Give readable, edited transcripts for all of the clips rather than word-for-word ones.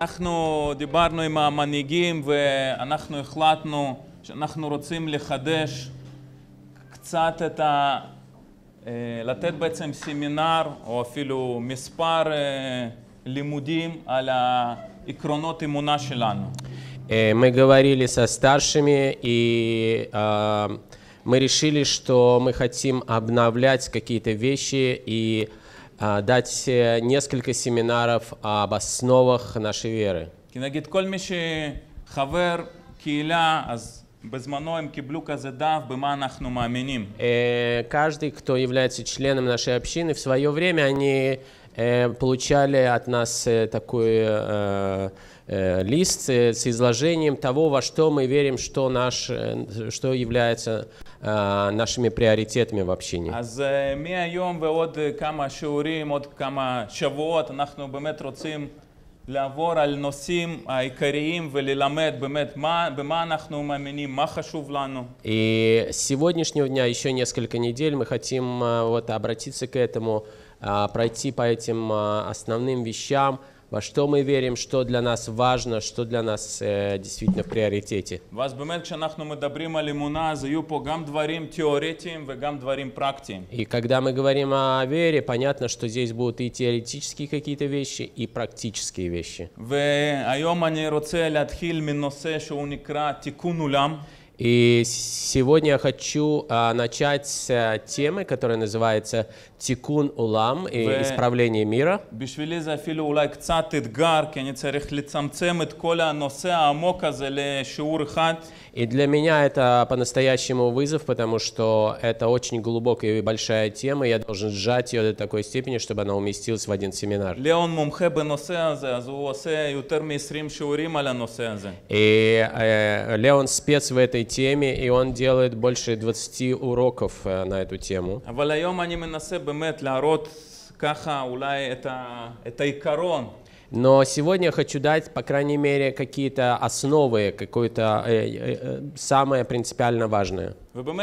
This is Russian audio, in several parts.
אנחנו דיברנו עם המנהיגים ואנחנו החלטנו שאנחנו רוצים לחדש קצת את לתת בעצם סמינר או אפילו מספר לימודים על העקרונות אמונה שלנו. Мы говорили со старшими, и мы решили, что мы хотим обновлять какие-то вещи и дать несколько семинаров об основах нашей веры. כי נגיד כל מי שחבר קהילה, אז בזמנו הם קיבלו כזה דף במה אנחנו מאמינים. Каждый, кто является членом нашей общины, в свое время они получали от нас такой лист с изложением того, во что мы верим, что является нашими приоритетами в общине. אז מהיום ועוד כמה שיעורים, עוד כמה שבועות, אנחנו באמת רוצים לעבור על נושאים העיקריים וללמד באמת במה אנחנו מאמינים, מה חשוב לנו. И с сегодняшнего дня еще несколько недель мы хотим вот обратиться к этому, пройти по этим основным вещам, во что мы верим, что для нас важно, что для нас действительно в приоритете. ואז באמת כשאנחנו מדברים על אמונה, אז יהיו פה גם דברים תיאורטיים וגם דברים פרקטיים. И когда мы говорим о вере, понятно, что здесь будут и теоретические какие-то вещи, и практические вещи. והיום אני רוצה להתחיל מנושא שהוא נקרא תיקון עולם. И сегодня я хочу начать с темы, которая называется «Тикун улам» и «Исправление мира». בשבילי זה אפילו אולי קצת אתגר, כי אני צריך לצמצם את כל הנושא העמוק הזה לשיעור אחד. И для меня это по-настоящему вызов, потому что это очень глубокая и большая тема, я должен сжать ее до такой степени, чтобы она уместилась в один семинар. ליאון מומחה בנושא הזה, אז הוא עושה יותר מ-20 שיעורים על הנושא הזה. И Леон спец в этой теме, и он делает больше 20 уроков на эту тему. אבל היום אני מנסה באמת להראות ככה אולי את העיקרון. Но сегодня я хочу дать, по крайней мере, какие-то основы, какое-то самое принципиально важное.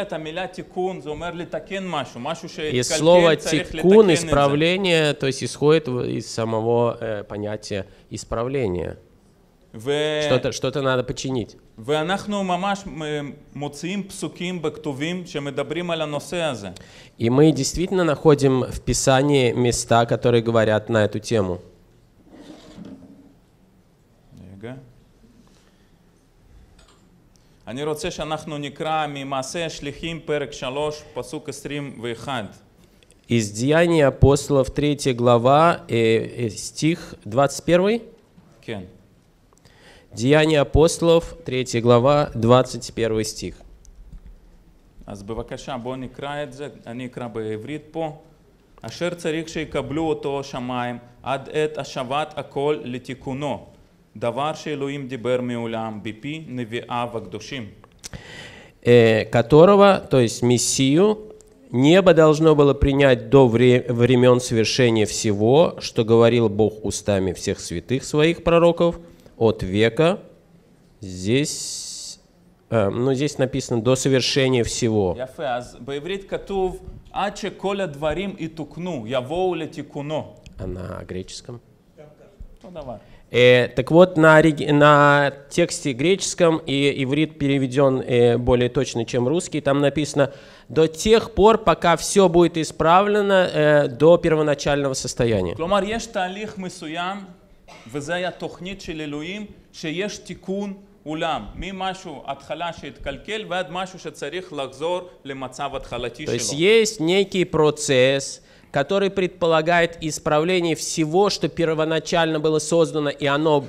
И слово «тикун», «исправление», то есть исходит из самого понятия «исправление». Что-то надо починить. И мы действительно находим в Писании места, которые говорят на эту тему. אני רוצה שאנחנו נקרא ממעשה השליחים פרק 3 פסוק 21. Из Деяний апостолов 3 глава, стих 21. כן. Деяния апостолов 3 глава, 21 стих. אז בבקשה בואו נקרא את זה, אני אקרא בעברית פה. אשר צריך שיקבלו אותו שמיים עד עת השבת הכל לתיקונו. דבר שאלוהים דיבר מעולם בפי נביאיו הקדושים. Которого, то есть Мессию, небо должно было принять до времен совершения всего, что говорил Бог устами всех святых своих пророков от века. Здесь написано до совершения всего. יפה, אז בעברית כתוב עד שכל הדברים יתוקנו, יבואו לתיקונו. А на греческом? אותו דבר. Так вот, на тексте греческом, и иврит переведен более точно, чем русский, там написано «до тех пор, пока все будет исправлено до первоначального состояния». כלומר, יש תהליך מסוים, וזה היה תוכנית של אלוהים, שיש תיקון עולם, ממשהו התחלה שהתקלקל ועד משהו שצריך לחזור למצב התחלתי שלו. То есть есть некий процесс, который предполагает исправление всего, что первоначально было создано, и оно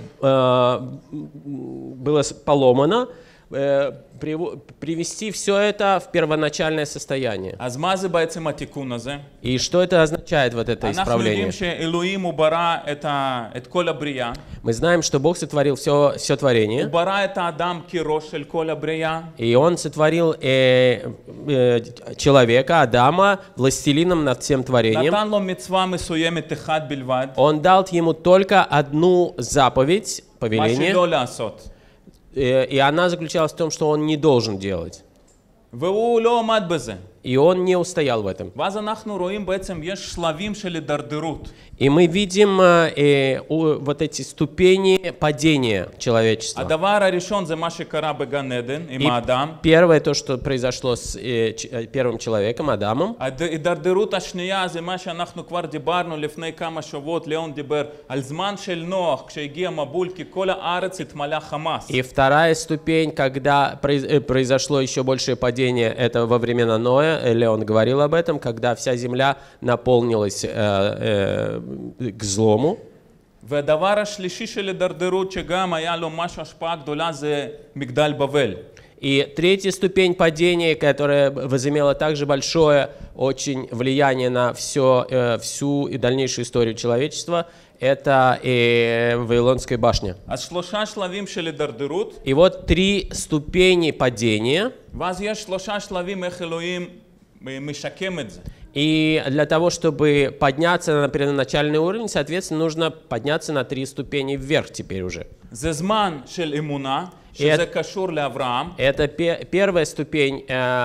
было поломано, привести все это в первоначальное состояние. אז מה זה בעצם התיקון הזה? И что это означает, вот это אנחנו исправление? יודעים שאלוהים הוא ברא את כל הבריאה. Мы знаем, что Бог сотворил все творение. הוא ברא את האדם כראש של כל הבריאה. И Он сотворил человека, Адама, властелином над всем творением. נתן לו מצווה מסוימת אחד בלבד. Он дал ему только одну заповедь, מה повеление, שלא לעשות. и она заключалась в том, что он не должен делать. והוא לא עמד בזה. И он не устоял в этом. ואז אנחנו רואים בעצם יש שלבים של הידרדרות. И мы видим вот эти ступени падения человечества. הדבר הראשון זה מה שקרה בגן עדן עם האדם. Первое, то, что произошло с первым человеком, Адамом. ההידרדרות השנייה זה מה שאנחנו כבר דיברנו לפני כמה שבועות, ליאון דיבר על זמן של נוח, כשהגיע מבול, כי כל הארץ התמלא חמאס. И вторая ступень, когда произошло еще большее падение, это во времена Ноя, Леон говорил об этом, когда вся земля наполнилась к злому. והדבר השלישי של הידרדרות שגם היה לו משהו השפעה גדולה זה מגדל בבל. И третья ступень падения, которая возымела также большое очень влияние на всю и дальнейшую историю человечества, это Вавилонская башня. אז שלושה שלבים של הידרדרות. И вот 3 ступени падения. ואז יש שלושה שלבים איך אלוהים משקם את זה. И для того, чтобы подняться на первоначальный уровень, соответственно, нужно подняться на 3 ступени вверх теперь уже. זה זמן של אמונה, שזה קשור לאברהם. Это первая ступень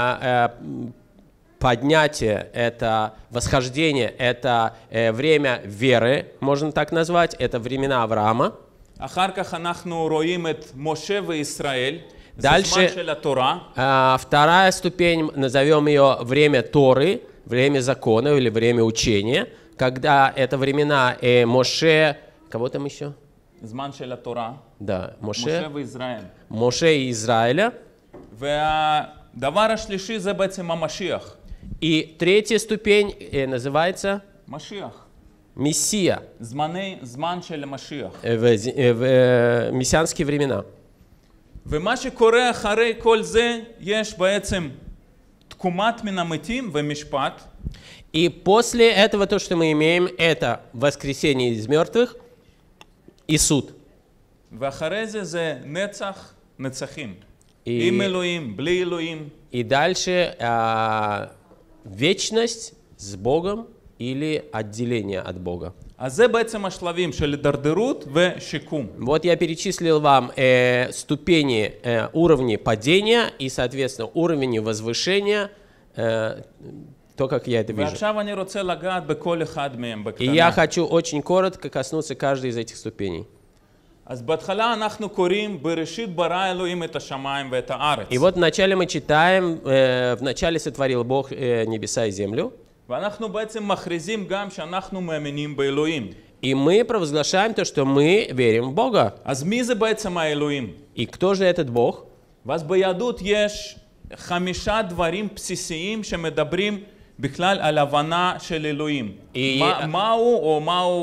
поднятия, это восхождение, это время веры, можно так назвать, это времена Авраама. אחר כך אנחנו רואים את משה וישראל. זה זמן של התורה. Вторая ступень, назовем ее время Торы, время закона или время учения, когда это времена Моше, кого там еще? זמן של התורה. Да, משה וישראל. Моше и Израиля. והדבר השלישי זה בעצם המשיח. И третья ступень называется משיח. Мессия. זמן של המשיח. В мессианские времена. ומה שקורה אחרי כל זה, יש בעצם תקומת מן המתים ומשפט. И после этого то, что мы имеем, это воскресение из мертвых и суд. ואחרי זה זה נצח נצחים. עם אלוהים, בלי אלוהים. И дальше вечность с Богом или отделение от Бога. אז זה בעצם השלבים של הידרדרות ושיקום. Вот я перечислил вам ступени, уровни падения и, соответственно, уровни возвышения, то, как я это вижу. ועכשיו אני רוצה לגעת בכל אחד מהם И я בקטנה. хочу очень коротко коснуться каждой из этих ступеней. אז בהתחלה אנחנו קוראים בראשית ברא אלוהים את השמיים ואת הארץ. И вот вначале мы читаем, вначале сотворил Бог небеса и землю. ואנחנו בעצם מכריזים גם שאנחנו מאמינים באלוהים. И мы провозглашаем то, что мы верим в Бога. אז מי זה בעצם האלוהים? И кто же этот Бог? ואז ביהדות יש 5 דברים בסיסיים שמדברים בכלל על הבנה של אלוהים. מהו או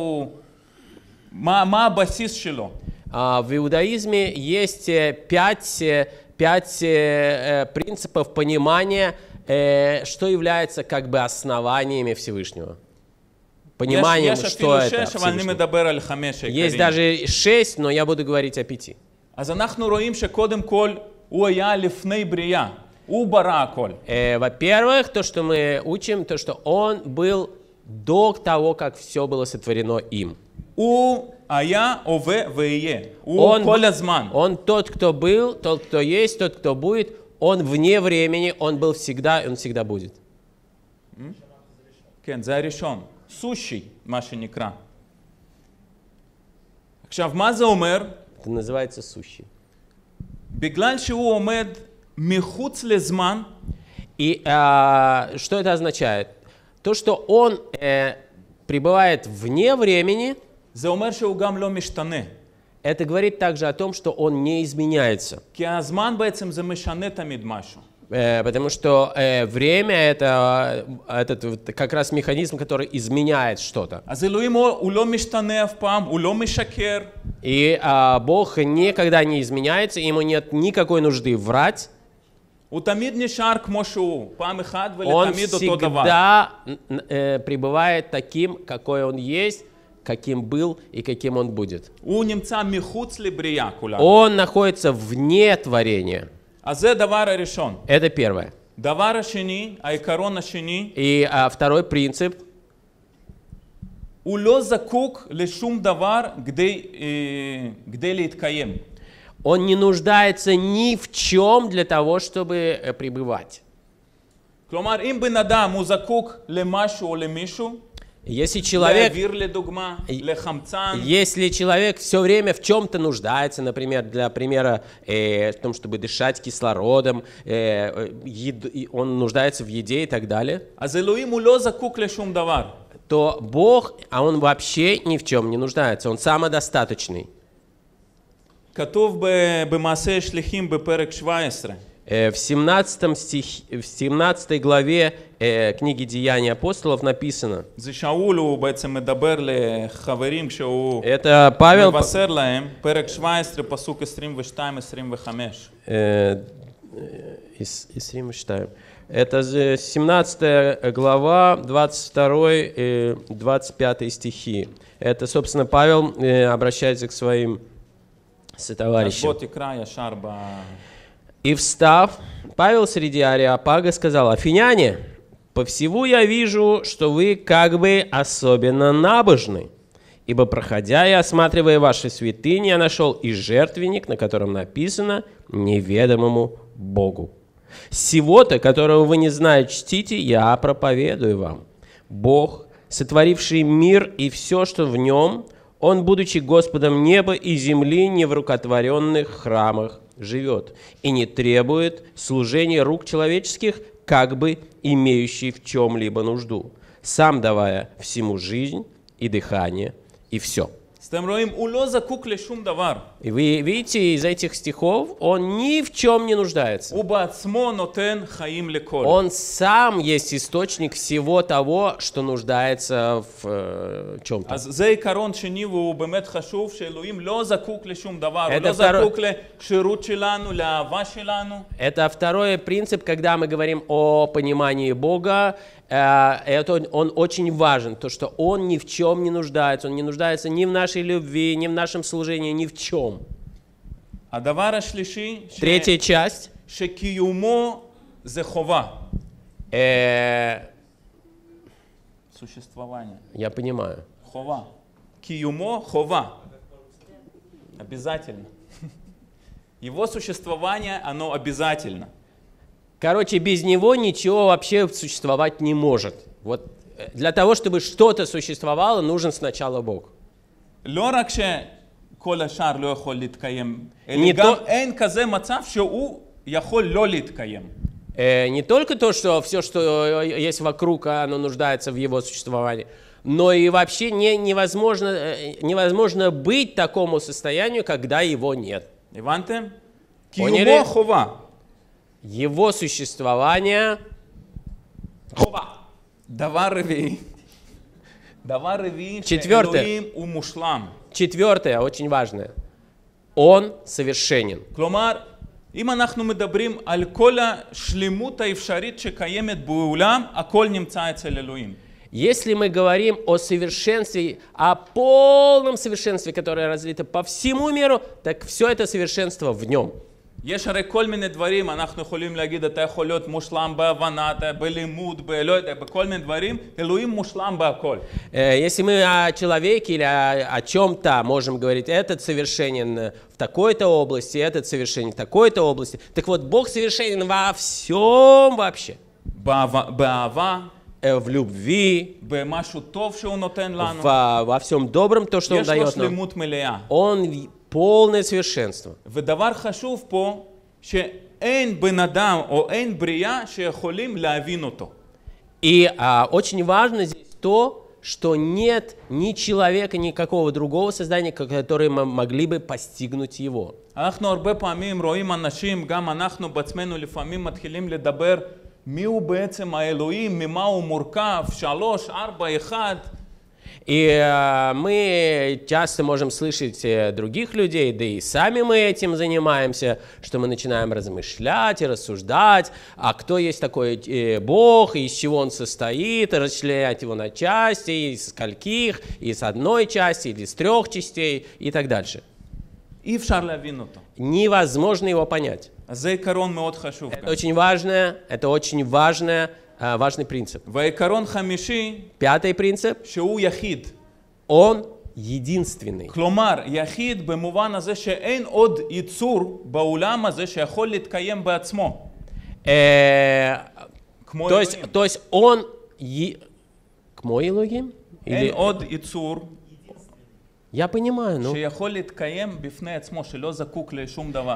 מה הבסיס שלו? В иудаизме есть 5 принципов понимания, что является как бы основаниями Всевышнего. Пониманием, что это Всевышний. Есть даже 6, но я буду говорить о 5. אז אנחנו רואים שקודם כל הוא היה לפני בריאה. הוא ברא הכל. Во-первых, то, что мы учим, то, что он был до того, как все было сотворено им. הוא היה, הווה ויהיה. הוא כל הזמן. Он тот, кто был, тот, кто есть, тот, кто будет. Он вне времени, он был всегда, и он всегда будет. כן, זה הראשון. סושי, מה שנקרא. עכשיו, מה זה אומר? Это называется сущий. בגלל שהוא עומד מחוץ לזמן. И что это означает? То, что он пребывает вне времени, זה אומר שהוא גם לא משתנה. это говорит также о том, что он не изменяется. כי הזמן בעצם זה משנה תמיד משהו. Потому что время это как раз механизм, который изменяет что-то. אז אלוהים הוא לא משתנה אף פעם, הוא לא משקר. И Бог никогда не изменяется, ему нет никакой нужды врать. הוא תמיד נשאר כמו שהוא, פעם אחת Он ולתמיד אותו דבר. всегда пребывает таким, какой он есть, каким был и каким он будет. הוא נמצא מחוץ לבריאה כולה. Он находится вне творения. אז זה דבר הראשון. Это первое. דבר השני, העיקרון השני, И второй принцип. הוא לא זקוק לשום דבר כדי להתקיים. Он не нуждается ни в чем для того, чтобы пребывать. כלומר, אם בן אדם הוא זקוק למשהו או למישהו, Если человек, לאוויר לדוגמה, לחמצן, если человек все время в чем-то нуждается, например, для примера, в том, чтобы дышать кислородом, он нуждается в еде и так далее, אז אלוהים הוא לא זקוק לשום דבר. то Бог, а он вообще ни в чем не нуждается, он самодостаточный. כתוב במעשה שליחים בפרק 17. В 17 главе книги «Деяний апостолов» написано. זה שאול, הוא בעצם מדבר לחברים כשהוא Это Павел, מבשר להם, פרק 17, פסוק 22-25. Это 17 глава, 22-25 стихи. Это, собственно, Павел обращается к своим אז сотоварищам. בוא תקרא ישר «И встав, Павел среди Ареопага сказал: «Афиняне, по всему я вижу, что вы как бы особенно набожны, ибо, проходя и осматривая ваши святыни, я нашел и жертвенник, на котором написано неведомому Богу. Сего-то, которого вы не знаете, чтите, я проповедую вам. Бог, сотворивший мир и все, что в нем, Он, будучи Господом неба и земли, не в рукотворенных храмах живет и не требует служения рук человеческих, как бы имеющий в чем-либо нужду, сам давая всему жизнь и дыхание и все». אז אתם רואים, הוא לא זקוק לשום דבר. И вы видите, из этих стихов он ни в чем не нуждается. הוא בעצמו נותן חיים לכל. Он сам есть источник всего того, что нуждается в чем-то. אז זה עיקרון שני והוא באמת חשוב, שאלוהים לא זקוק לשום דבר, הוא Это לא זקוק לשירות שלנו, לאהבה שלנו. Это второй принцип, когда мы говорим о понимании Бога. Он очень важен, то, что Он ни в чем не нуждается. Он не нуждается ни в нашей любви, ни в нашем служении, ни в чем. הדבר השלישי, Третья часть. שקיומו זה חובה. существование. Я понимаю. חובה. קיומו חובה. Обязательно. Его существование, оно обязательно. Короче, без него ничего вообще существовать не может. Вот для того, чтобы что-то существовало, нужен сначала Бог. לא רק שכל השאר לא יכול להתקיים, אלא גם אין כזה מצב שהוא יכול לא להתקיים. Не только то, что все, что есть вокруг, оно нуждается в его существовании, но и вообще невозможно быть такому состоянию, когда его нет. הבנתם? קיומו חובה. Его существование חובה. דבר רביעי, שאלוהים הוא מושלם. Четвертое, очень важное. Он совершенен. כלומר, אם אנחנו מדברים על כל השלמות האפשרית שקיימת בעולם, הכל נמצא אצל אלוהים. Если мы говорим о совершенстве, о полном совершенстве, которое разлито по всему миру, так все это совершенство в нем. יש הרי כל מיני דברים, אנחנו יכולים להגיד, אתה יכול להיות מושלם בהבנה, בלימוד, לא יודע, בכל מיני דברים, אלוהים מושלם בהכל. Если мы о человеке или о чем-то можем говорить, этот совершенен в такой-то области, этот совершенен в такой-то области, так вот, Бог совершенен во всем вообще. באהבה, в любви, במשהו טוב שהוא נותן לנו. во всем добром, то, что Он יש לו дает нам. שלמות מלאה. Он полное совершенство. ודבר חשוב פה, שאין בן אדם או אין בריאה שיכולים להבין אותו. И очень важно здесь то, что нет ни человека, ни какого другого создания, которые могли бы постигнуть его. אנחנו הרבה פעמים רואים אנשים, גם אנחנו בעצמנו לפעמים מתחילים לדבר מי הוא בעצם האלוהים, ממה הוא מורכב, 3, 4, 1. И мы часто можем слышать других людей, да и сами мы этим занимаемся, что мы начинаем размышлять и рассуждать, а кто есть такой Бог, и из чего Он состоит, и расчленять Его на части, из скольких, из одной части, или из 3 частей, и так дальше. Невозможно его понять. Это очень важный принцип. Пятый принцип. Он единственный. כלומר, יחיד במובן הזה שאין עוד יצור בעולם הזה שיכול להתקיים בעצמו. כמו То есть, אלוהים. он... Кмо Элогим? אין עוד יצור Я понимаю, ну... שיכול להתקיים בפני עצמו, שלא זקוק לשום דבר.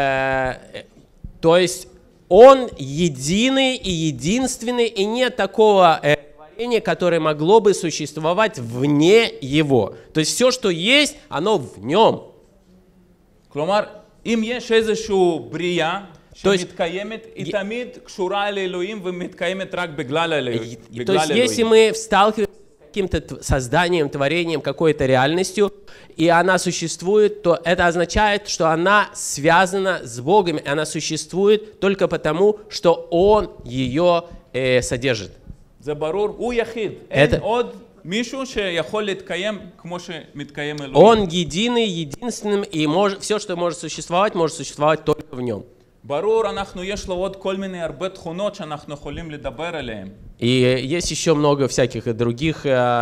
То есть он единый и единственный, и нет такого творения, которое могло бы существовать вне его. То есть все, что есть, оно в нем. כלומר, אם יש איזשהו בריאה То есть- שמתקיימת, היא תמיד קשורה לאלוהים ומתקיימת רק בגלל אלוהים. То есть если мы сталкиваемся с каким-то созданием, творением, какой-то реальностью, и она существует, то это означает, что она связана с Богом, и она существует только потому, что Он ее содержит. זה ברור, הוא יחיד. אין עוד מישהו שיכול להתקיים כמו שמתקיים אלוהים. Он единый, единственным, и все, что может существовать только в нем. ברור, יש לו עוד כל מיני הרבה תכונות שאנחנו יכולים לדבר עליהן. И есть еще много всяких других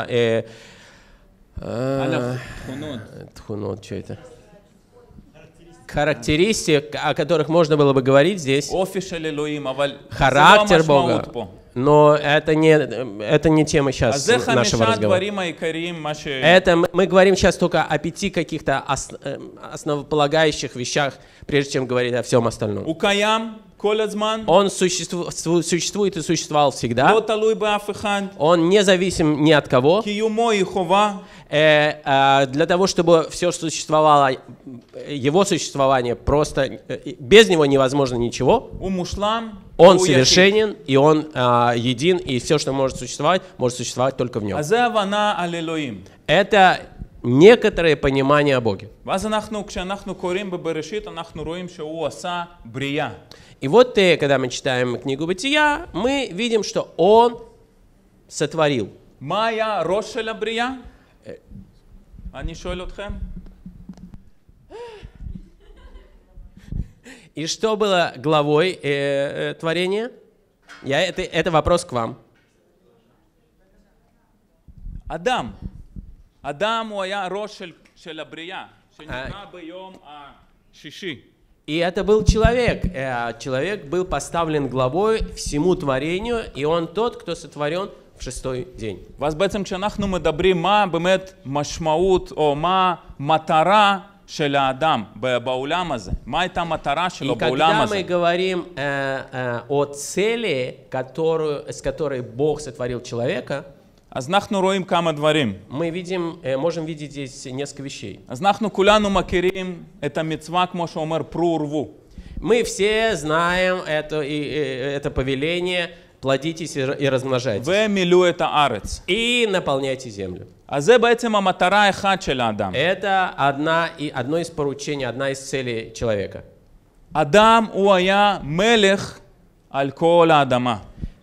תכונות. что это? Характеристик, о которых можно было бы говорить здесь. אופי של אלוהים, אבל Характер זה לא המשמעות Бога. פה. Но это не тема אז сейчас זה нашего 5 разговора. הדברים העיקריים, מה ש... Это мы говорим сейчас только о 5 каких-то основополагающих вещах, прежде чем говорить о всем остальном. הוא קיים כל הזמן, Он существует и существовал всегда. לא תלוי באף אחד, Он не зависим ни от кого. קיומו היא חובה, Для того, чтобы все существовало, его существование просто без него невозможно ничего. הוא מושלם, Он הוא יחיד. совершенен, и он един, и все, что может существовать только в нем. אז זה הבנה על אלוהים. Это некоторое понимание о Боге. ואז כשאנחנו קוראים בבראשית, אנחנו רואים שהוא עשה בריאה. И вот когда мы читаем книгу Бытия, мы видим, что он сотворил. מה היה הראש של הבריאה? אני שואל אתכם. И что было главой творения? Это вопрос к вам. אדם. אדם הוא היה הראש של הבריאה, שנברא ביום השישי. И это был человек. Человек был поставлен главой всему творению, и он тот, кто сотворен в 6-й день. ואז בעצם כשאנחנו מדברים מה באמת משמעות או מה מטרה של האדם בעולם הזה, מה הייתה המטרה שלו בעולם И הזה. когда мы говорим о цели, с которой Бог сотворил человека, אז אנחנו רואים כמה דברים. мы можем видеть здесь несколько вещей. אז אנחנו כולנו מכירים את המצווה כמו שאומר פרו ורבו. Мы все знаем это повеление: плодитесь и размножайтесь. ומילאו את הארץ. И наполняйте землю. אז זה בעצם המטרה האחת של האדם. Это одно из поручений, одна из целей человека. אדם הוא היה מלך על כל האדמה.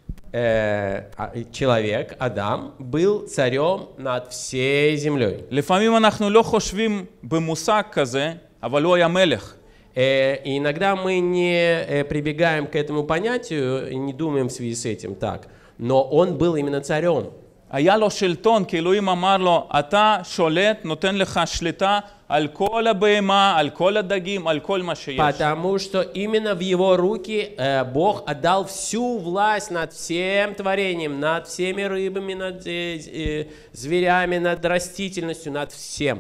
Человек, Адам, был царем над всей землей. לפעמים אנחנו לא חושבים במושג כזה, אבל הוא היה מלך. И иногда мы не прибегаем к этому понятию и не думаем в связи с этим так. Но он был именно царем. היה לו שלטון, כי אלוהים אמר לו, אתה שולט, נותן לך שליטה על כל הבהמה, על כל הדגים, על כל מה שיש. Потому что именно в его руки Бог отдал всю власть над всем творением, над всеми рыбами, над зверями, над растительностью, над всем.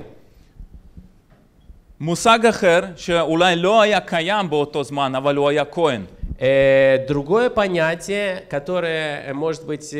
מושג אחר, שאולי לא היה קיים באותו זמן, אבל הוא היה כהן. Другое понятие, которое, может быть,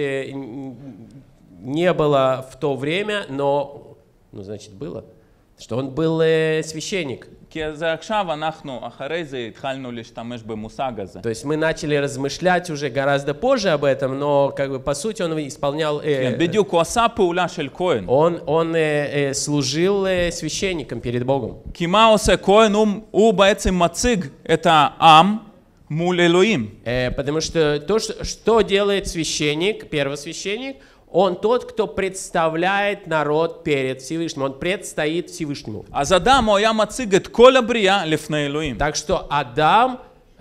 не было в то время, но, значит, было, что он был священник. כי זה עכשיו אנחנו, אחרי זה התחלנו להשתמש במושג הזה. То есть мы начали размышлять уже гораздо позже об этом, но как бы по сути он исполнял... כן, בדיוק, הוא עשה פעולה של כהן. Он служил священником перед Богом. כי מה עושה כהן? הוא בעצם מציג את העם מול אלוהים. Потому что что делает священник, первосвященник, он тот, кто представляет народ перед Всевышним, он предстоит Всевышнему. אז אדם הוא היה מציג את כל הבריאה לפני אלוהים. Так что Адам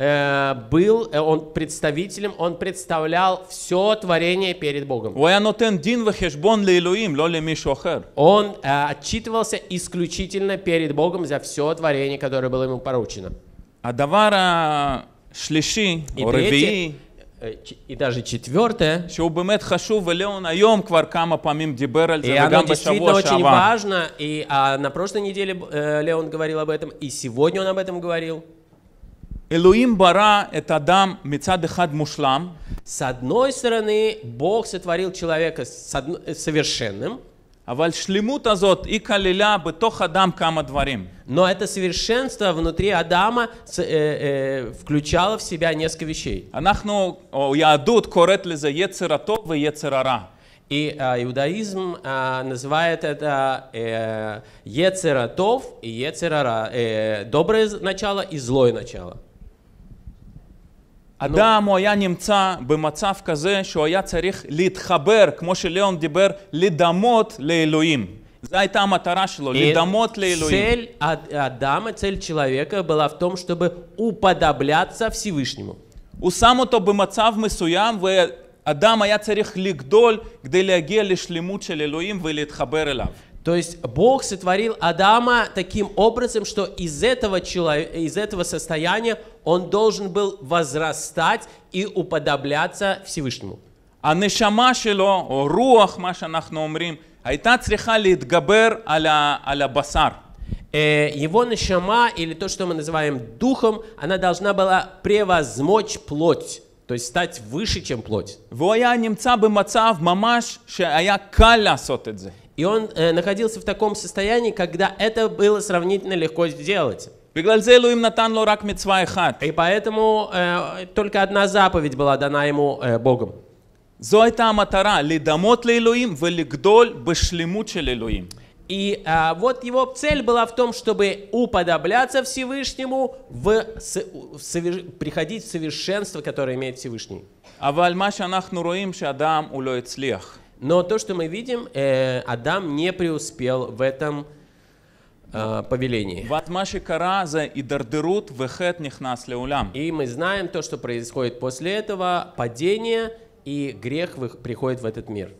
он представителем, он представлял все творение перед Богом. הוא היה נותן דין וחשבון לאלוהים, לא למישהו אחר. Он отчитывался исключительно перед Богом за все творение, которое было ему поручено. הדבר השלישי, או רביעי, И даже четвертое, שהוא באמת חשוב, וליאון היום כבר כמה פעמים דיבר על и זה, оно וגם действительно בשבוע очень שעבר. важно, и на прошлой неделе Леон говорил об этом, и сегодня он об этом говорил. אלוהים ברא את האדם מצד אחד מושלם, С одной стороны, Бог сотворил человека совершенным, אבל שלמות הזאת היא כללה בתוך אדם כמה דברים. но это совершенство внутри Адама включало в себя несколько вещей. אנחנו, או יהדות קוראת לזה יצר הטוב ויצר הרע. И иудаизм называет это Ецер Тов и Ецер Ара, доброе начало и злое начало. אדם הוא היה נמצא במצב כזה שהוא היה צריך להתחבר, כמו שליאון דיבר, לדמות לאלוהים. זו הייתה המטרה שלו, לדמות לאלוהים. Цель Адама, цель человека была в том, чтобы уподобляться Всевышнему. הוא שם אותו במצב מסוים, ואדם היה צריך לגדול כדי להגיע לשלמות של אלוהים ולהתחבר אליו. То есть Бог сотворил Адама таким образом, что из этого состояния он должен был возрастать и уподобляться Всевышнему. הנשמה שלו, או רוח, מה שאנחנו אומרים, הייתה צריכה להתגבר על הבשר. Его нешама, или то, что мы называем духом, она должна была превозмочь плоть, то есть стать выше, чем плоть. והוא היה נמצא במצב ממש שהיה קל לעשות את זה. И он находился в таком состоянии, когда это было сравнительно легко сделать. בגלל זה אלוהים נתן לו רק מצווה אחת. И поэтому только одна заповедь была дана ему Богом. זו הייתה המטרה, לדמות לאלוהים ולגדול בשלמות של אלוהים. И вот его цель была в том, чтобы уподобляться Всевышнему, приходить в совершенство, которое имеет Всевышний. אבל מה שאנחנו רואים שאדם הוא לא הצליח. Но то, что мы видим, Адам не преуспел в этом повелении. ואז מה שקרה זה הידרדרות וחטא נכנס לעולם. И мы знаем то, что происходит после этого, падение и грех приходит в этот мир.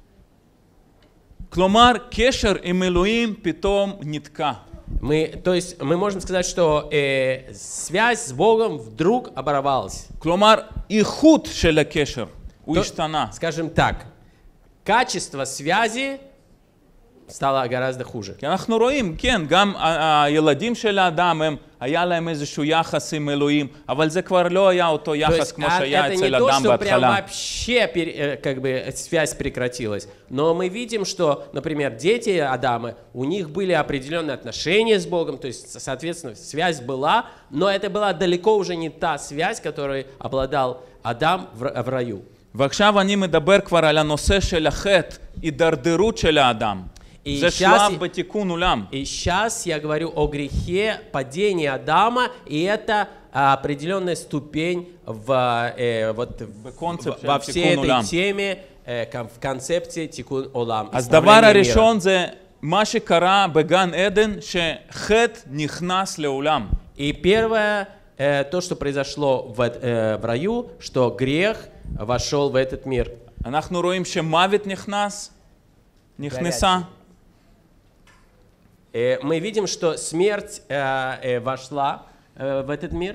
כלומר, קשר עם אלוהים פתאום נתקע. То есть мы можем сказать, что связь с Богом вдруг оборвалась. כלומר, איכות של הקשר הוא השתנה. Скажем так, качество связи стало гораздо хуже. כי אנחנו רואים, כן, גם הילדים של האדם, היה להם איזשהו יחס עם אלוהים, אבל זה כבר לא היה אותו יחס כמו שהיה אצל אדם בהתחלה. Это не то, что прям вообще как бы связь прекратилась, но мы видим, что, например, дети Адама, у них были определенные отношения с Богом, то есть, соответственно, связь была, но это была далеко уже не та связь, которой обладал Адам в раю. ועכשיו אני מדבר כבר על הנושא של החטא, הידרדרות של האדם. זה שלב בתיקון עולם. И сейчас я говорю о грехе, падении Адама, и это определенная ступень во всей этой теме, в концепции тикун олам. אז דבר הראשון זה מה שקרה בגן עדן, שחטא נכנס לעולם. И первое, то, что произошло в раю, что грех вошел в этот мир. אנחנו רואים שמוות נכנסה. Мы видим, что смерть вошла в этот мир.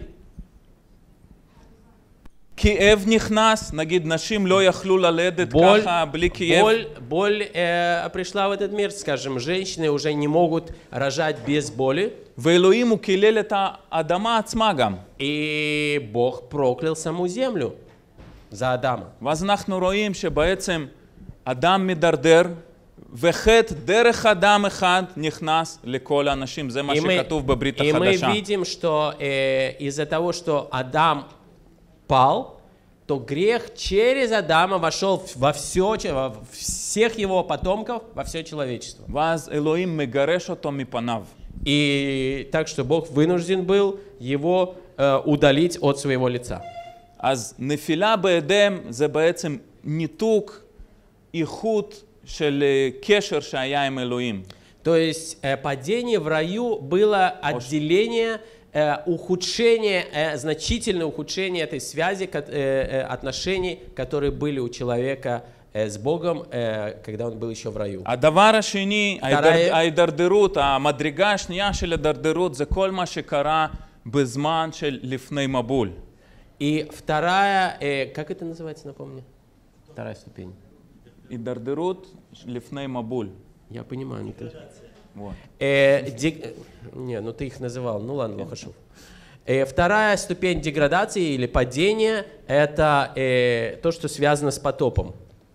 כאב נכנס, נגיד נשים לא יכלו ללדת ככה בלי כאב. Боль пришла в этот мир, скажем, женщины уже не могут рожать без боли. ואלוהים הוא קילל את האדמה עצמה גם. И Бог проклял саму землю за Адама. ואז אנחנו רואים שבעצם אדם מדרדר, וחטא דרך אדם אחד נכנס לכל האנשים. זה מה שכתוב בברית החדשה. И мы видим, что из-за того, что Адам пал, то грех через Адама вошел во всех его потомков, во все человечество. ואז אלוהים מגרש אותו מפניו. И так что Бог вынужден был его удалить от своего лица. אז נפילה באדם זה בעצם ניתוק, איכות של קשר שהיה עם אלוהים. То есть падение в раю было отделение, ухудшение, значительное ухудшение этой связи, отношений, которые были у человека с Богом, когда он был еще в раю. הדבר השני, ההידרדרות, המדרגה השנייה של ההידרדרות, זה כל מה שקרה בזמן של לפני מבול. И вторая, как это называется, напомни? Вторая ступень. הידרדרות לפני מבול. Я понимаю, но ты... Вот. Не, ну ты их называл, ну ладно, лохашов. Вторая ступень деградации или падения – это то, что связано с потопом.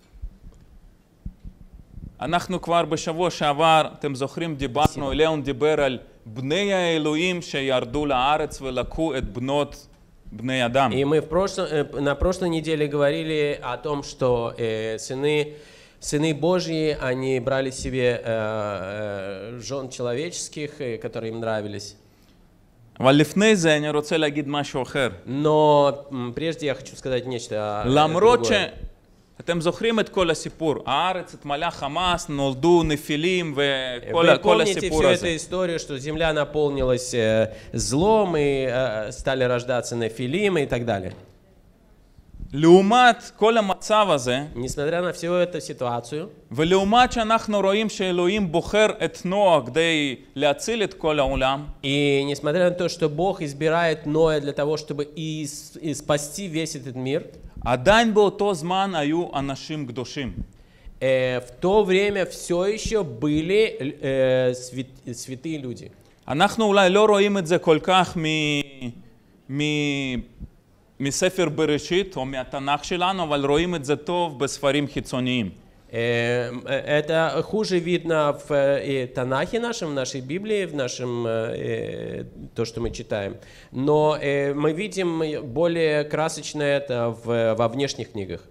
אנחנו כבר בשבוע שעבר, אתם זוכרים, דיברנו, ליאון דיבר על בני האלוהים שירדו לארץ ולקחו את בנות בני אדם. И мы на прошлой неделе говорили о том, что сыны Божьи, они брали себе жен человеческих, которые им нравились. אבל לפני זה אני רוצה להגיד משהו אחר. Но прежде я хочу сказать нечто למרות другое. שאתם זוכרים את כל הסיפור, הארץ התמלאה חמאס, נולדו נפילים וכל Вы помните הסיפור всю הזה. эту историю, что земля наполнилась злом, и стали рождаться нефилимы и так далее. לעומת כל המצב הזה, Несмотря на всю эту ситуацию, ולעומת שאנחנו רואים שאלוהים בוחר את נוח כדי להציל את כל העולם, и несмотря на то, что Бог избирает Ноя для того, чтобы и спасти весь этот мир, עדיין באותו זמן היו אנשים קדושים. в то время все еще были святые люди. אנחנו אולי לא רואים את זה כל כך מספר בראשית או מהתנ"ך שלנו, אבל רואים את זה טוב בספרים חיצוניים. Это хуже видно в Танахе нашем, в нашей Библии, в нашем, то, что мы читаем. Но мы видим более красочно это во внешних книгах.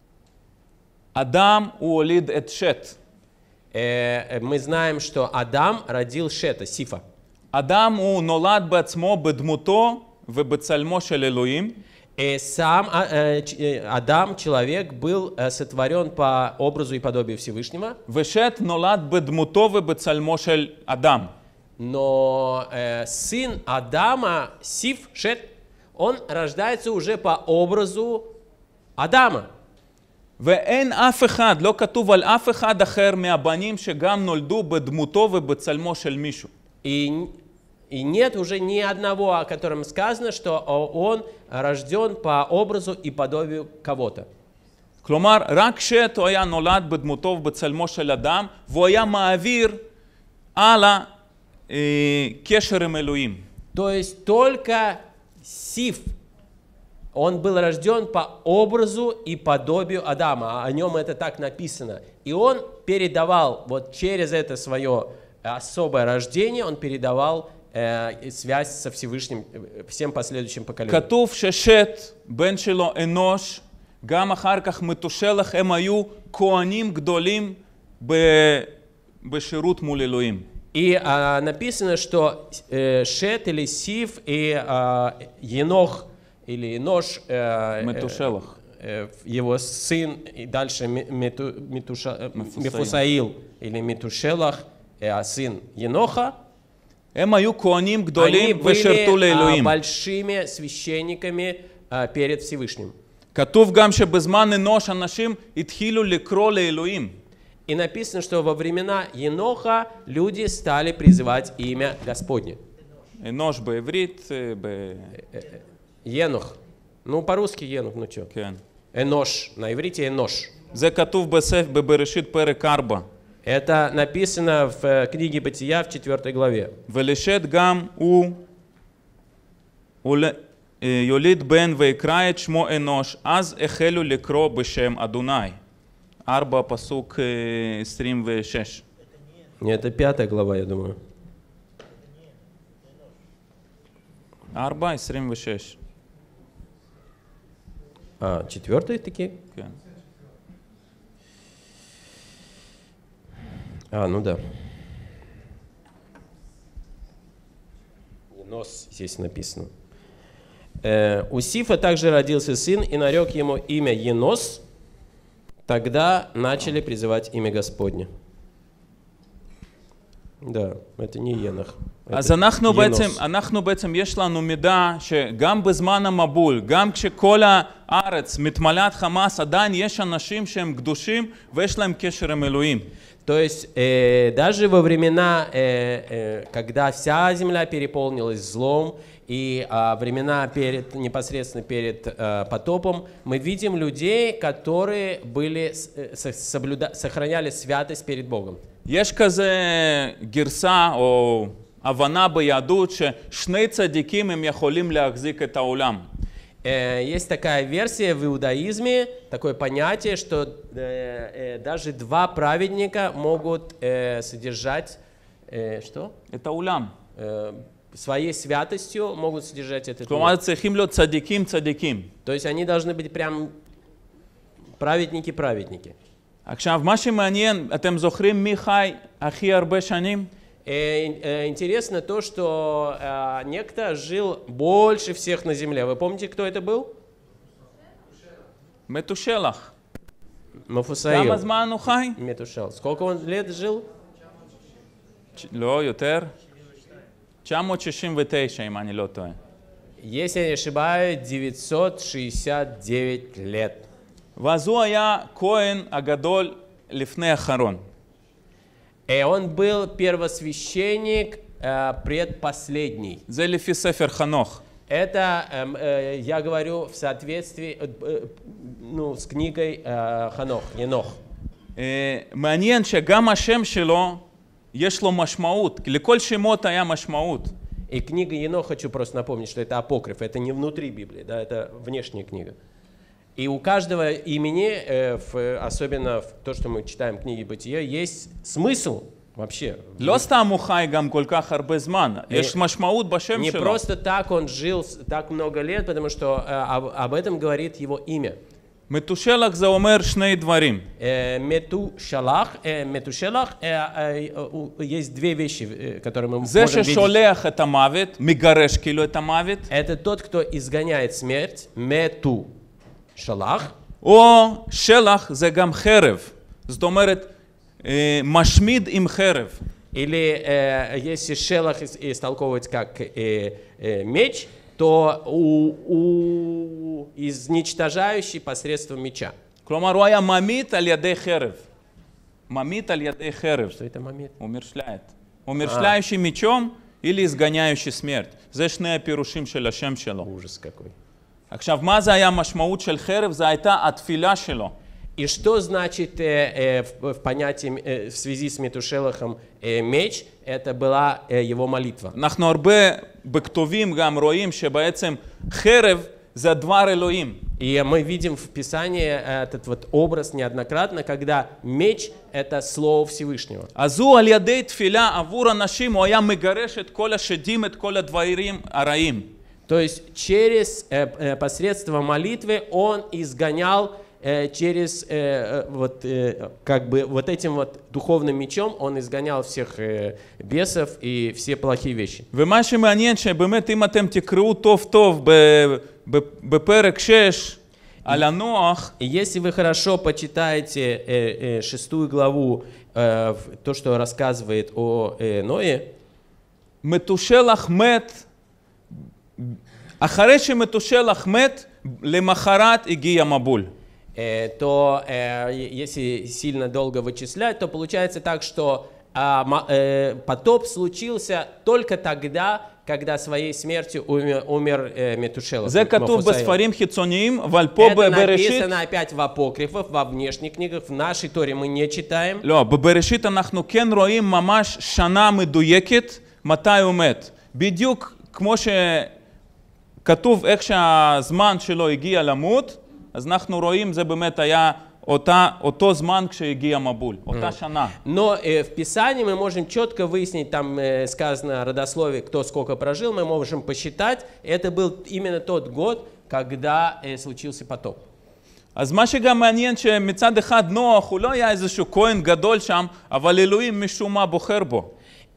אדם הוא הוליד את שת. Мы знаем, что Адам родил Шета, Сифа. אדם הוא נולד בעצמו בדמותו ובצלמו של אלוהים. Сам Адам, человек, был сотворен по образу и подобию Всевышнего. ושת נולד בדמותו ובצלמו של אדם. Но сын Адама, Сиф, Шет, он рождается уже по образу Адама. ואין אף אחד, לא כתוב על אף אחד אחר מהבנים שגם נולדו בדמותו ובצלמו של מישהו. И нет уже ни одного, о котором сказано, что он рожден по образу и подобию кого-то. כלומר, רק שת הוא היה נולד בדמותו ובצלמו של אדם, והוא היה מעביר הלאה קשר עם אלוהים. То есть только Сиф, он был рожден по образу и подобию Адама, о нем это так написано. И он передавал, вот через это свое особое рождение, он передавал связь со Всевышним всем последующим поколениям. כתוב ששת, בן שלו אנוש, גם אחר כך מתושלח, הם היו כהנים גדולים בשירות מול אלוהים. И написано, что Шет или Сиф и Енох или Енош, его сын, и дальше Мефусаил или Метушелах, сын Еноха, הם היו כהנים גדולים ושירתו לאלוהים. большими священниками перед Всевышним. כתוב גם שבזמן אנוש אנשים התחילו לקרוא לאלוהים. И написано, что во времена Еноха люди стали призывать имя Господне. אנוש בעברית, Енох. Ну, по-русски Енох, ну что? כן. Энош. На иврите Энош. זה כתוב בבראשית פרק 4. Это написано в книге Бытия в 4 главе. ולשת גם הוא יוליד בן ויקרא את שמו אנוש, אז החלו לקרוא בשם אדוני. 4 פסוק 26. Это 5 глава, я думаю. 4, 26. 4 таки? כן. Ну да. Енос здесь написано. У Сифа также родился сын, и нарек ему имя Енос. Тогда начали призывать имя Господне. Да, это не Енох. אז אנחנו בעצם יש לנו מידע שגם בזמן המבול, גם כשכל הארץ מתמלאת חמאס, עדיין יש אנשים שהם קדושים ויש להם קשר עם אלוהים. То есть даже во времена, когда вся земля переполнилась злом, и времена непосредственно перед потопом, мы видим людей, которые сохраняли святость перед Богом. יש כזה גרסה או הבנה ביהדות ששני צדיקים הם יכולים להחזיק את העולם. Есть такая версия в иудаизме, такое понятие, что даже два праведника могут содержать что? את העולם. Своей святостью могут содержать этот мир. כלומר, צריכים להיות צדיקים צדיקים. То есть они должны быть прям праведники-праведники. עכשיו, מה שמעניין, אתם זוכרים מי חי הכי הרבה שנים? Интересно то, что некто жил больше всех на земле. Вы помните, кто это был? מתושלח. Мафусаил. כמה זמן הוא חי? Метушел. Сколько он лет жил? לא, יותר. 969, אם אני לא טועה. Если я не ошибаюсь, 969 лет. ואז הוא היה כהן הגדול לפני האחרון. И он был первосвященник предпоследний. זה לפי ספר חנוך. Это я говорю в соответствии с книгой Ханох, Енох. מעניין שגם השם שלו יש לו משמעות, לכל שמות היה משמעות. И книга Енох, хочу просто напомнить, что это апокриф, это не внутри Библии, да, это внешняя книга. И у каждого имени, особенно в то, что мы читаем в книге Бытия, есть смысл вообще. לא סתם הוא חי גם כל כך הרבה זמן, יש משמעות בשם Не שלו. просто так он жил так много лет, потому что об этом говорит его имя. מתושלח זה אומר שני דברים. Метушелах, есть две вещи, которые мы זה можем видеть. ששולח את המוות, מגרש כאילו את המוות. Это тот, кто изгоняет смерть, метушелах. או שלח זה גם חרב. זאת אומרת, משמיד עם חרב. Или если шелах истолковывать как меч, то изничтожающий посредством меча. כלומר, הוא היה ממית על ידי חרב. ממית על ידי חרב. Что это момент? умершляет. умершляющий мечом или изгоняющий смерть. זה שני הפירושים של השם שלו. Ужас какой. עכשיו, מה זה היה המשמעות של חרב? זה הייתה התפילה שלו. И что значит в понятии, в связи с Метушелахом меч? Это была его молитва. אנחנו הרבה בכתובים גם רואים שבעצם חרב זה דבר אלוהים. И мы видим в Писании этот вот образ неоднократно, когда меч — это Слово Всевышнего. אז הוא על ידי תפילה עבור אנשים, הוא היה מגרש את כל השדים, את כל הדברים הרעים. То есть через посредством молитвы он изгонял через как бы вот этим вот духовным мечом он изгонял всех бесов и все плохие вещи. ומה שמעניין שבאמת אם אתם תקראו טוב טוב בפרק 6 על הנוח, И если вы хорошо почитаете 6 главу, то, что рассказывает о Ное, מתושלח מת, אחרי שמתושלח מת, למחרת הגיע מבול. то если сильно долго вычислять, то получается так, что потоп случился только тогда, когда своей смертью умер Метушелах. זה כתוב בספרים חיצוניים, אבל פה בבראשית... Это написано опять в апокрифах, во внешних книгах, в нашей Торе мы не читаем. לא, בבראשית אנחנו כן רואים ממש שנה מדויקת מתי הוא מת. בדיוק כמו שכתוב איך שהזמן שלו הגיע למות, אז אנחנו רואים זה באמת היה אותו זמן כשהגיע מבול, אותה שנה. Но в Писании мы можем четко выяснить, там сказано родословие, кто сколько прожил, мы можем посчитать. Это был именно тот год, когда случился потоп. אז מה שגם מעניין שמצד אחד נוח הוא לא היה איזשהו כהן גדול שם, אבל אלוהים משום מה בוחר בו.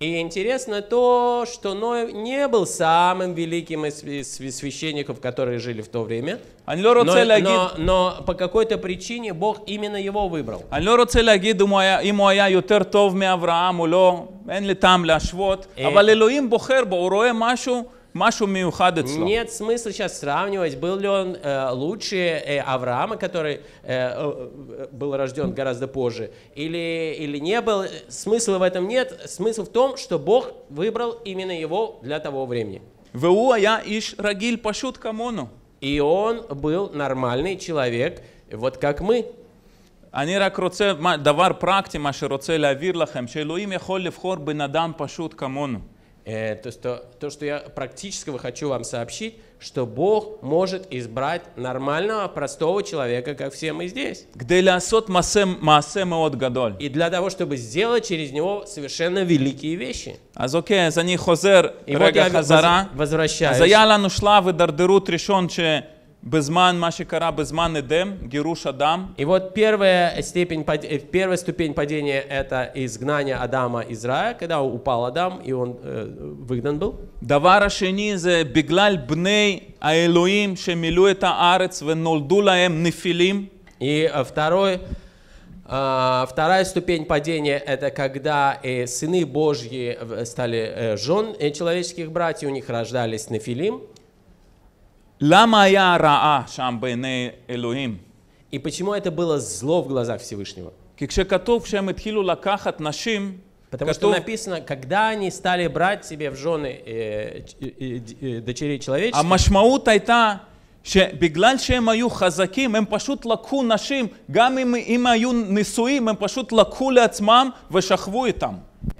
И интересно то, что Ной не был самым великим из священников, которые жили в то время. אני לא רוצה להגיד, Но по какой-то причине Бог именно его выбрал. אני לא רוצה להגיד אם הוא היה יותר טוב מאברהם או לא, אין לי טעם להשוות, אבל אלוהים בוחר בו, הוא רואה משהו מיוחד אצלו. Нет смысла сейчас сравнивать, был ли он лучше Авраама, который был рожден гораздо позже, или не был. Смысла в этом нет. Смысл в том, что Бог выбрал именно его для того времени. והוא היה איש רגיל פשוט כמונו. И он был нормальный человек, вот как мы. אני רק רוצה, דבר פרקטי, מה שרוצה להעביר לכם, שאלוהים יכול לבחור בן אדם פשוט כמונו. То, что я практического хочу вам сообщить, что Бог может избрать нормального, простого человека, как все мы здесь. כדי לעשות מעשה מאוד גדול. И для того, чтобы сделать через него совершенно великие вещи. אז אוקיי, אז אני חוזר רגע חזרה. Возвращаюсь. אז היה לנו שלב הידרדרות ראשון בזמן מה שקרה בזמן אדם, גירוש אדם. И вот первая ступень падения — это изгнание Адама из рая, когда упал Адам, и он выгнан был. דבר השני זה בגלל בני האלוהים שמילאו את הארץ ונולדו להם נפילים. И вторая ступень падения — это когда сыны Божьи стали жен человеческих братьев, у них рождались нефилим. למה היה רעה שם בעיני אלוהים? И почему это было зло в глазах Всевышнего? כי כשכתוב שהם התחילו לקחת נשים, Потому что написано, когда они стали брать себе в жены дочерей человеческих, המשמעות הייתה שבגלל שהם היו חזקים, הם פשוט לקחו נשים, גם אם היו נשואים, הם פשוט לקחו לעצמם ושכבו איתם.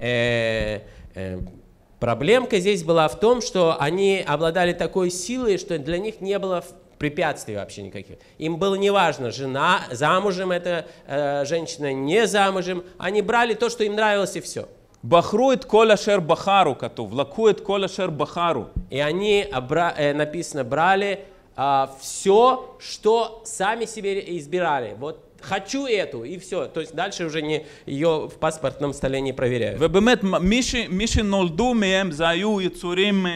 Проблемка здесь была в том, что они обладали такой силой, что для них не было препятствий вообще никаких. Им было неважно, жена, замужем эта женщина, не замужем. Они брали то, что им нравилось, и все. בחרו את כל אשר בחרו, כתוב, לקחו את כל אשר בחרו. И они, написано, брали все, что сами себе избирали. Вот хочу эту, и все. То есть дальше уже ее в паспортном столе не проверяют. ובאמת, מי שנולדו מהם זה היו יצורים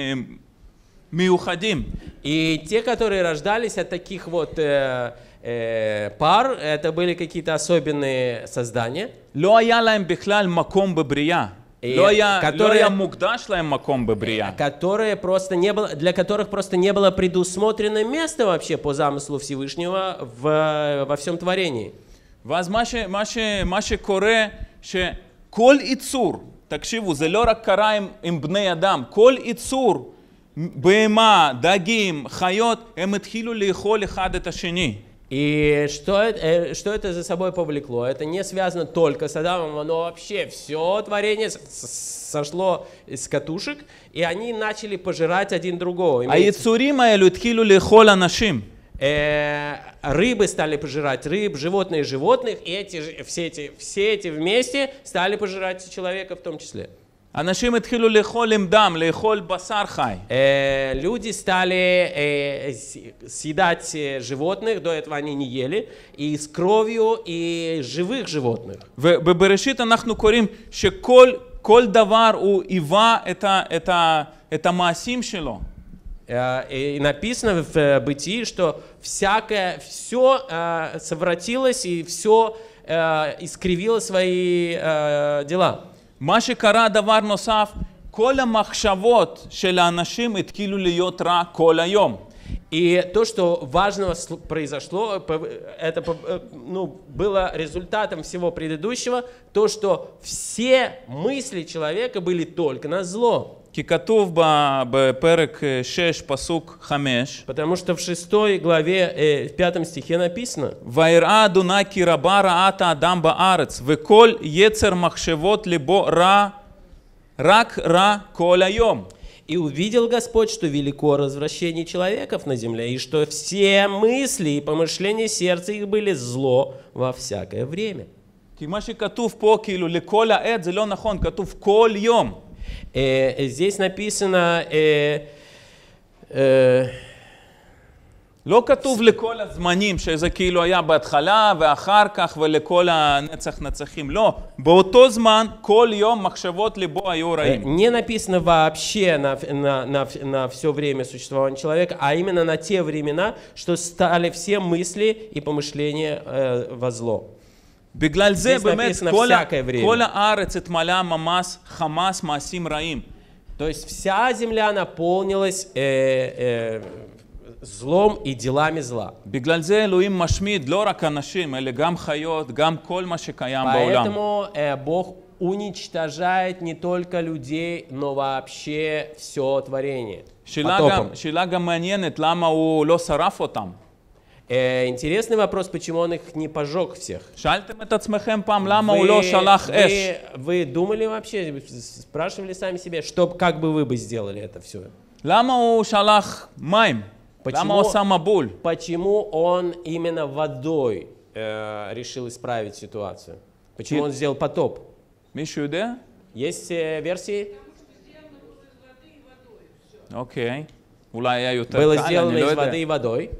מיוחדים. И те, которые рождались от таких вот пар, это были какие-то особенные создания. לא היה להם בכלל מקום בבריאה. לא היה מוקדש להם מקום בבריאה. Для которых просто не было предусмотрено место вообще по замыслу Всевышнего во всем творении. ואז מה שקורה, שכל יצור, תקשיבו, זה לא רק קרה עם בני אדם, כל יצור, בהמה, דגים, חיות, הם התחילו לאכול אחד את השני. И что это за собой повлекло? Это не связано только с Адамом, но вообще все творение сошло с катушек, и они начали пожирать один другого. היצורים האלו התחילו לאכול אנשים. Рыбы стали пожирать рыб, животных, и все эти вместе стали пожирать человека в том числе. אנשים התחילו לאכול עם דם, לאכול בשר חי. Люди стали съедать животных, до этого они не ели, и с кровью, и живых животных. ובראשית אנחנו קוראים שכל דבר הוא היווה את המעשים שלו. И написано в Бытии, что все совратилось и все искривило свои дела. מה שקרה דבר נוסף, כל המחשבות של האנשים התחילו להיות רע כל היום. И то, что важного произошло, это было результатом всего предыдущего, то, что все мысли человека были только на зло. כי כתוב בפרק 6 פסוק 5, потому что в 6 главе, в 5 стихе написано: ויראה אדוני כי רבה רעת האדם בארץ, וכל יצר מחשבות ליבו רע, רק רע כל היום. И увидел Господь, что велико развращение человеков на земле, и что все мысли и помышления сердца их были зло во всякое время. כי מה שכתוב פה כאילו לכל העת זה לא נכון, כתוב כל יום. Здесь написано לא כתוב לכל הזמנים, שזה כאילו היה בהתחלה ואחר כך ולכל הנצח נצחים. לא, באותו זמן, כל יום מחשבות ליבו היו רעים. Не написано вообще на все время существования человека, а именно на те времена, что стали все мысли и помышления во зло. בגלל זה Здесь באמת написано всякое время. כל הארץ התמלאה ממש חמאס מעשים רעים. То есть вся земля наполнилась злом и делами зла. בגלל זה אלוהים משמיד לא רק אנשים, אלא גם חיות, גם כל מה שקיים בעולם. Поэтому Бог уничтожает не только людей, но вообще все творение. שאלה גם מעניינת, למה הוא לא שרף אותם? Интересный вопрос, почему он их не пожег всех. שאלתם את עצמכם פעם, למה הוא לא שלח אש? Вы думали вообще, спрашивали сами себя, что, как бы вы бы сделали это все? למה הוא שלח מים? למה הוא עשה מבול? Почему он именно водой решил исправить ситуацию? Почему он сделал потоп? מישהו יודע? Есть версии? אוקיי. אולי היה יותר Было קל, сделано אני לא из יודע. воды и водой.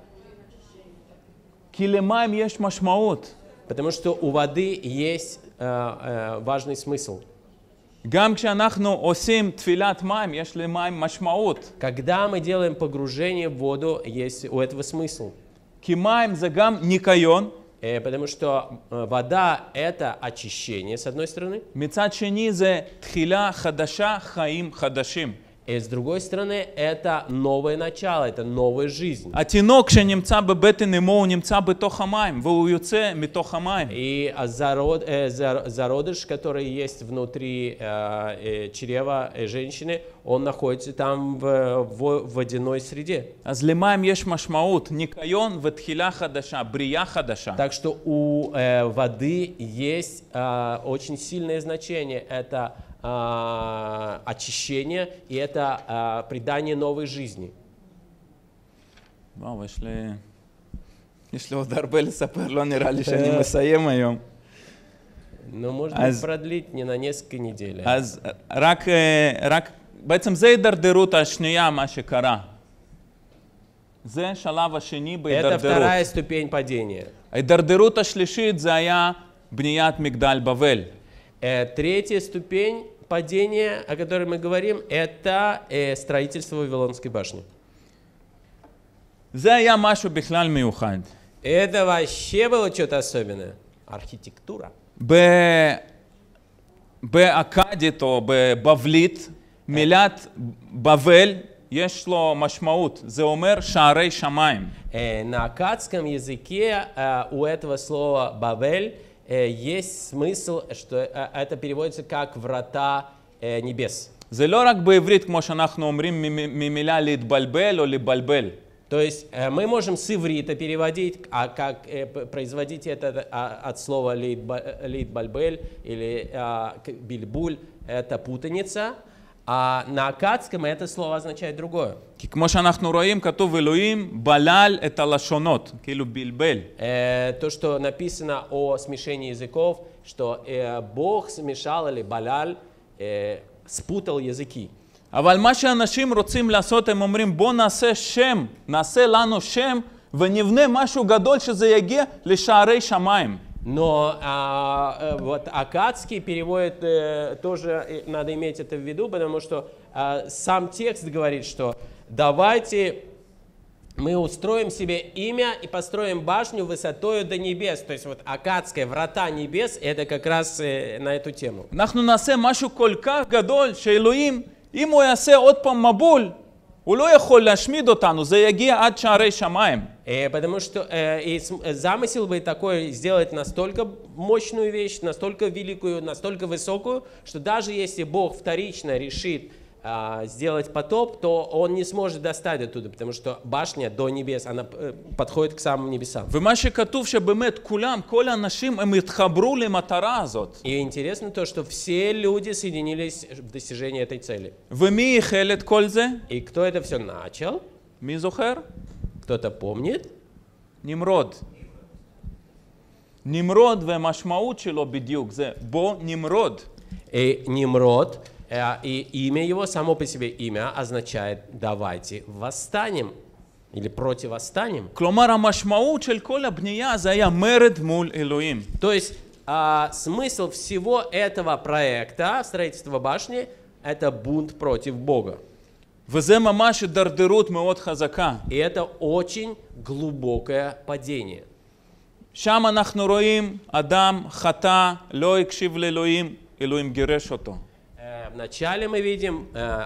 כי למים יש משמעות. Потому что у воды есть важный смысл. גם כשאנחנו עושים תפילת מים, יש למים משמעות. Когда мы делаем погружение в воду, есть у этого смысл. כי מים זה גם ניקיון. Потому что вода – это очищение, с одной стороны. מצד שני זה תחילה חדשה, חיים חדשים. И с другой стороны, это новое начало, это новая жизнь. התינוק שנמצא בבטן אמו הוא נמצא בתוך המים, והוא יוצא מתוך המים. И зародыш, который есть внутри чрева женщины, он находится там в водяной среде. אז למים יש משמעות, ניקיון ותחילה חדשה, בריאה חדשה. Так что у воды есть очень сильное значение. Это очищение, и это придание новой жизни. וואו, יש לי עוד הרבה לספר, לא נראה לי שאני מסיים היום. Но можно продлить не на несколько недель. אז רק, בעצם זה הידרדרות השנייה, מה שקרה. זה שלב השני בהידרדרות. Это вторая ступень падения. ההידרדרות השלישית זה היה בניית מגדל בבל. Третья ступень падения, о которой мы говорим, это строительство Вавилонской башни. זה היה משהו בכלל מיוחד. Это вообще было что-то особенное. Архитектура. באכדית או בבבלית, מילת בבל יש לו משמעות. זה אומר שערי שמיים. На аккадском языке у этого слова «бавель» есть смысл, что это переводится как «врата небес». זה לא רק בעברית, כמו שאנחנו אומרים, ממילה להתבלבל או לבלבל. То есть мы можем с иврита переводить, а как производить это от слова «лейтбальбель» или «бильбуль» — это путаница, а на аккадском это слово означает другое. כי כמו שאנחנו רואים, כתוב אלוהים בלל את הלשונות, כאילו בלבל. То, что написано о смешении языков, что Бог смешал или баляль, спутал языки. אבל מה שאנשים רוצים לעשות, הם אומרים, בוא נעשה שם, נעשה לנו שם, ונבנה משהו גדול שזה יגיע לשערי שמיים. Но вот аккадский переводит тоже, надо иметь это в виду, потому что сам текст говорит, что давайте мы устроим себе имя и построим башню высотою до небес. То есть вот аккадское врата небес, это как раз на эту тему. אנחנו נעשה משהו כל כך גדול שאלוהים, אם הוא יעשה עוד פעם מבול, הוא לא יכול להשמיד אותנו, זה יגיע עד שערי שמיים. Потому что замысел бы такой сделать настолько мощную вещь, настолько великую, настолько высокую, что даже если Бог вторично решит сделать потоп, то он не сможет достать оттуда, потому что башня до небес, она подходит к самым небесам. ומה שכתוב שבאמת כולם, כל האנשים הם התחברו למטרה הזאת. И интересно то, что все люди соединились в достижении этой цели. ומי ייחל את כל זה? И кто это все начал? מי זוכר? Кто-то помнит? נמרוד. נמרוד והמשמעות שלו בדיוק זה בוא נמרוד. Нимрод, и имя его, само по себе имя, означает «давайте восстанем». или противостанем. כלומר, המשמעות של כל הבנייה זה היה מרד מול אלוהים. То есть смысл всего этого проекта, строительства башни, это бунт против Бога. וזה ממש הידרדרות מאוד חזקה. И это очень глубокое падение. שם אנחנו רואים אדם חטא, לא הקשיב לאלוהים, אלוהים גירש אותו. Вначале мы видим,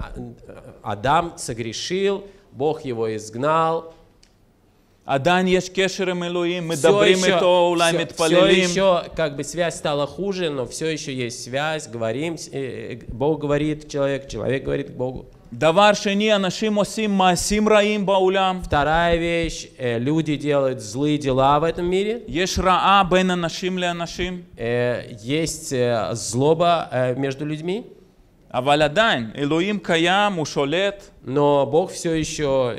Адам согрешил, Бог его изгнал. עדיין יש קשר עם אלוהים, מדברים איתו, אולי מתפללים. Все еще, как бы связь стала хуже, но все еще есть связь, говорим, Бог говорит к человеку, человек говорит к Богу. דבר שני, אנשים עושים מעשים רעים בעולם. Вторая вещь, люди делают злые дела в этом мире. יש רעה בין אנשים לאנשים. Есть злоба между людьми. אבל עדיין, אלוהים קיים, הוא שולט. Но Бог все еще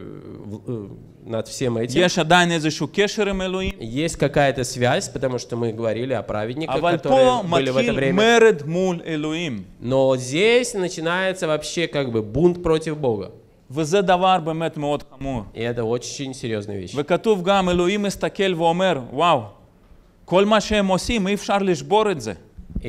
над всем этим. יש עדיין איזשהו קשר עם אלוהים. Есть какая-то связь, потому что мы говорили о праведниках, אבל которые פה были в это מתחיל время. מרד מול אלוהים. Но здесь начинается вообще как бы бунт против Бога. וזה דבר באמת מאוד חמור. И это очень серьезная вещь. וכתוב גם, אלוהים מסתכל ואומר, וואו, כל מה שהם עושים, אי אפשר לשבור את זה.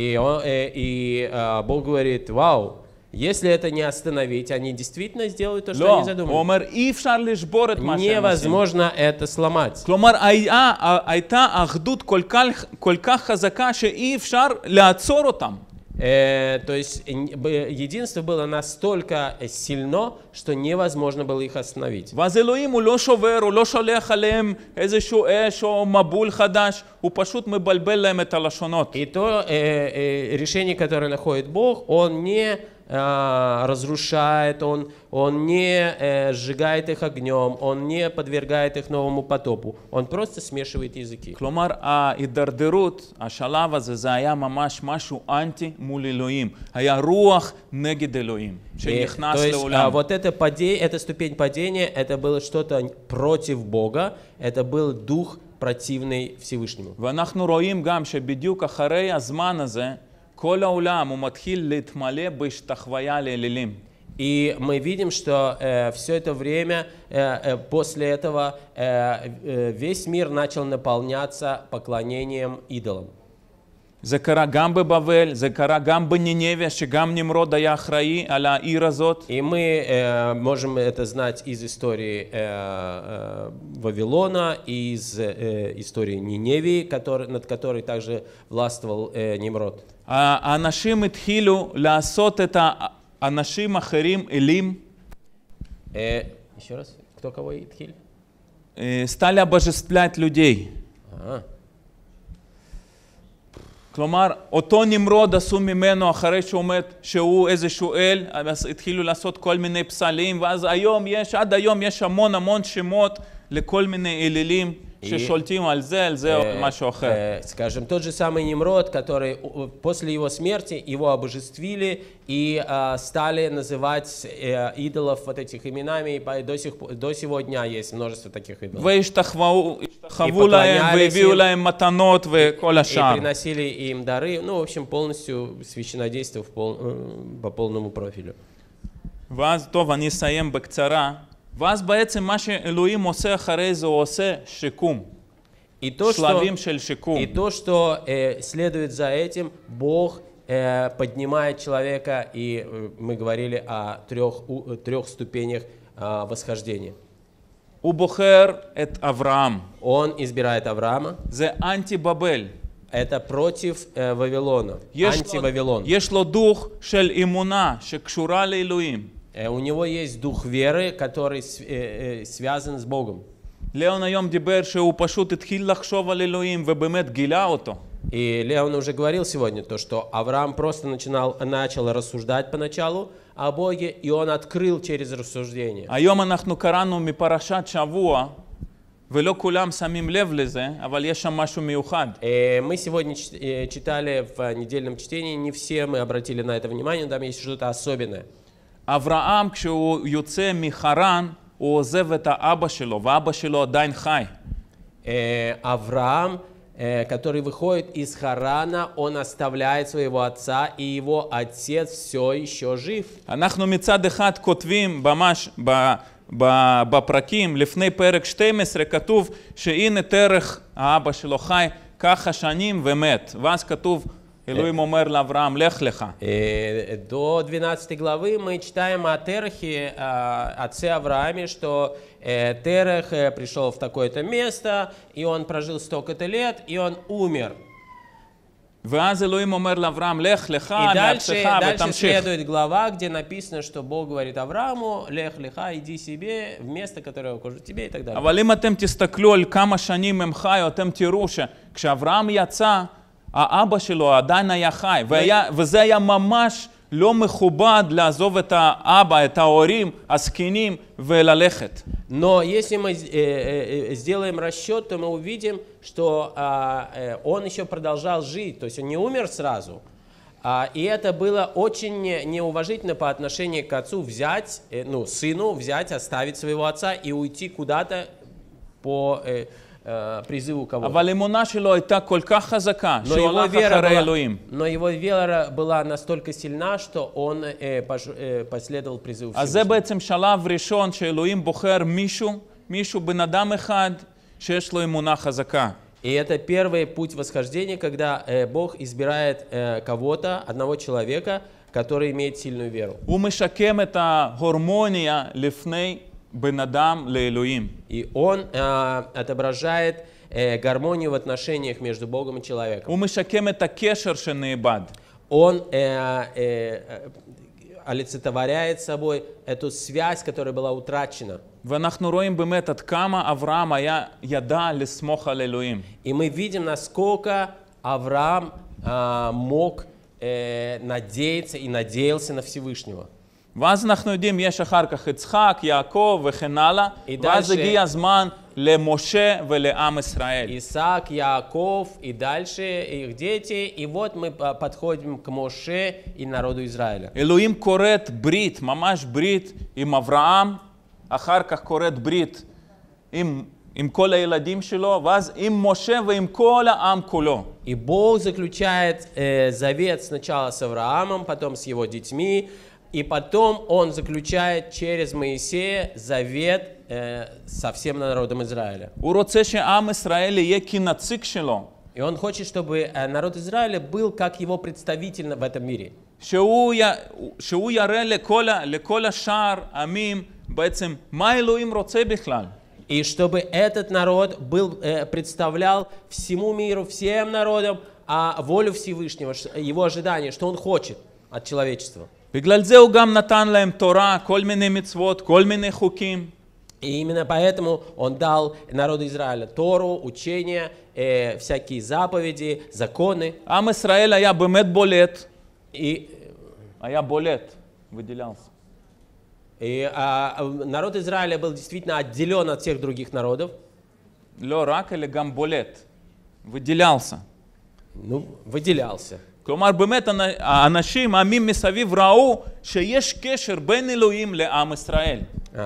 И Бог говорит, вау, если это не остановить, они действительно сделают то, что לא, они задумали. הוא אומר, אי אפשר לשבור את מה שהם עושים. Невозможно это сломать. כלומר, הייתה אחדות כל כך חזקה שאי אפשר לעצור אותם. То есть единство было настолько сильно, что невозможно было их остановить. ואז אלוהים הוא לא שובר, הוא לא שולח עליהם איזשהו אש או מבול חדש, הוא פשוט מבלבל להם את הלשונות. И то решение, которое находит Бог, Он не разрушает, он не сжигает их огнем, он не подвергает их новому потопу. Он просто смешивает языки. כלומר, ההידרדרות, השלב הזה, זה היה ממש משהו אנטי מול אלוהים. היה רוח נגד אלוהים, שנכנס То есть לעולם. вот эта ступень падения, это было что-то против Бога, это был дух противный Всевышнему. ואנחנו רואים גם שבדיוק אחרי הזמן הזה, כל העולם הוא מתחיל להתמלא בהשתחוויה לאלילים. И мы видим, что все это время, после этого, весь мир начал наполняться поклонением идолам. זה קרה גם בבבל, זה קרה גם בנינווה, שגם נמרוד היה אחראי על העיר הזאת. И мы можем это знать из истории Вавилона, из истории Ниневии, над которой также властвовал Нимрод. האנשים התחילו לעשות את האנשים אחרים אלים. Еще раз, кто кого Итхиль? стали обожествлять людей. כלומר, אותו נמרוד עשו ממנו אחרי שהוא מת, שהוא איזשהו אל, אז התחילו לעשות כל מיני פסלים, ואז עד היום יש המון שמות לכל מיני אלילים ששולטים על זה משהו אחר. Скажем, тот же самый Нимрод, который после его смерти его обожествили и стали называть идолов вот этих именами, и до сего дня есть множество таких идолов. והשתחוו להם והביאו להם מתנות וכל השאר. И приносили им дары, ну, в общем, полностью священнодействие по полному профилю. ואז, טוב, אני אסיים בקצרה. ואז בעצם מה שאלוהים עושה אחרי זה, הוא עושה שיקום. שלבים של שיקום. И то, что следует за этим, Бог поднимает человека, и мы говорили о трех ступенях восхождения. הוא בוחר את אברהם. Он избирает Авраама. זה אנטי-בבל. Это против Вавилона, антивавилон. יש לו דוך של אמונה שקשורה לאלוהים. У него есть дух веры, который связан с Богом. ליאון היום דיבר שהוא פשוט התחיל לחשוב על אלוהים ובאמת גילה אותו. И Леон уже говорил сегодня то, что Авраам просто начал рассуждать поначалу о Боге, и он открыл через рассуждение. היום אנחנו קראנו מפרשת שבוע, ולא כולם שמים לב לזה, אבל יש שם משהו מיוחד. Мы сегодня читали в недельном чтении, не все мы обратили на это внимание, но там есть что-то особенное. אברהם, כשהוא יוצא מחרן, הוא עוזב את האבא שלו, ואבא שלו עדיין חי. Авраам, который выходит из Харана, он оставляет своего отца, и его отец все еще жив. אנחנו מצד אחד כותבים ממש בפרקים, לפני פרק 12, כתוב שהנה תרח האבא שלו חי ככה שנים ומת. ואז כתוב, אלוהים אומר לאברהם, לך לך. До 12 главы мы читаем о Терахе, отце Аврааме, что Терах пришел в такое-то место, и он прожил столько-то лет, и он умер. ואז אלוהים אומר לאברהם, לך לך И מארצך дальше ותמשיך. следует глава, где написано, что Бог говорит Аврааму, лех леха, иди себе в место, которое укажет тебе, и так далее. אבל אם אתם תסתכלו על כמה שנים הם חיו, אתם תראו שכשאברהם יצא, האבא שלו עדיין היה חי, וזה היה ממש לא מכובד לעזוב את האבא, את ההורים, הזקנים, וללכת. Но если мы сделаем расчет, то мы увидим, что он еще продолжал жить, то есть он не умер сразу. И это было очень неуважительно по отношению к отцу взять, сыну взять, оставить своего отца и уйти куда-то по призыву кого-то. אבל האמונה שלו הייתה כל כך חזקה, שהוא הלך אחרי אלוהים. Но его вера была настолько сильна, что он последовал призыву אז זה בעצם שלב ראשון שאלוהים בוחר מישהו, בן אדם אחד, שיש לו אמונה חזקה. И это первый путь восхождения, когда Бог избирает кого-то, одного человека, который имеет сильную веру. הוא משקם את ההורמוניה לפני בן אדם לאלוהים. И он отображает гармонию в отношениях между Богом и человеком. הוא משקם את הקשר שנאבד. Он олицетворяет собой эту связь, которая была утрачена. ואנחנו רואים באמת עד כמה אברהם ידע לסמוך על אלוהים. И мы видим, насколько Авраам мог надеяться и надеялся на Всевышнего. ואז אנחנו יודעים, יש אחר כך יצחק, יעקב וכן הלאה, ואז הגיע הזמן למשה ולעם ישראל. Исаак, Яков и дальше их дети. И вот мы подходим к Моше и народу Израиля. אלוהים כורת ברית, ממש ברית עם אברהם, אחר כך כורת ברית עם כל הילדים שלו, ואז עם משה ועם כל העם כולו. И Бог заключает завет сначала с Авраамом, потом с его детьми, и потом он заключает через Моисея завет со всем народом Израиля. הוא רוצה שעם ישראל יהיה כנציג שלו. И он хочет, чтобы народ Израиля был как его представитель в этом мире. שהוא יראה לכל השאר עמים בעצם מה אלוהים רוצה בכלל. И чтобы этот народ представлял всему миру, всем народам, волю Всевышнего, его ожидания, что он хочет от человечества. בגלל זה הוא גם נתן להם תורה, כל מיני מצוות, כל מיני חוקים. И именно поэтому он дал народу Израиля Тору, учения, всякие заповеди, законы. עם ישראל היה באמת בולט. היה בולט, выделялся. И народ Израиля был действительно отделен от всех других народов. לא רק, אלא גם בולט. выделялся. Выделялся. כלומר, באמת האנשים, העמים מסביב ראו שיש קשר בין אלוהים לעם ישראל.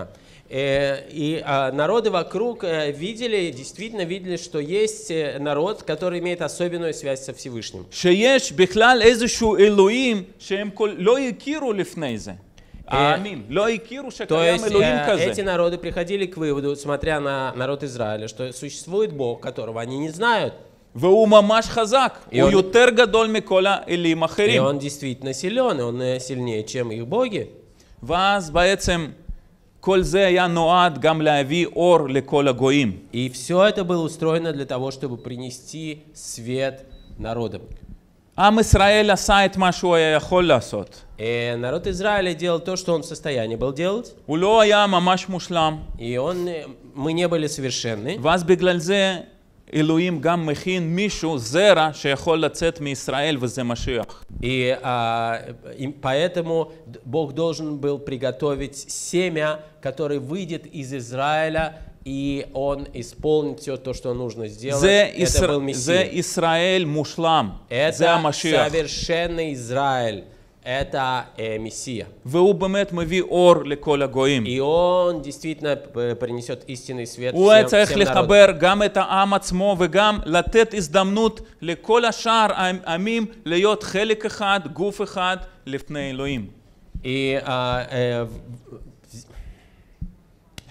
И народы вокруг действительно видели, что есть народ, который имеет особенную связь со Всевышним. שיש בכלל איזשהו אלוהים שהם לא הכירו לפני זה. העמים לא הכירו שקיים אלוהים כזה. Эти народы приходили к выводу, смотря на народ Израиля, что существует Бог, которого они не знают. והוא ממש חזק, הוא יותר גדול מכל האלים האחרים. И он действительно силен, он сильнее, чем их боги. ואז בעצם כל זה היה נועד גם להביא אור לכל הגויים. И все это было устроено для того, чтобы принести свет народам. עם ישראל עשה את מה שהוא היה יכול לעשות. Народ Израиля делал то, что он в состоянии был делать. הוא לא היה ממש מושלם. И мы не были совершенны. ואז בגלל זה אלוהים גם מכין מישהו, זרע, שיכול לצאת מישראל, וזה משיח. И поэтому Бог должен был приготовить семя, которое выйдет из Израиля, и он исполнит все то, что нужно сделать. Это был Мессия. זה ישראל מושלם. זה המשיח. Это совершенный Израиль. Это Мессия. והוא באמת מביא אור לכל הגויים. И он действительно принесет истинный свет הוא היה всем צריך народам. לחבר גם את העם עצמו וגם לתת הזדמנות לכל השאר העמים להיות חלק אחד, גוף אחד, לפני אלוהים. И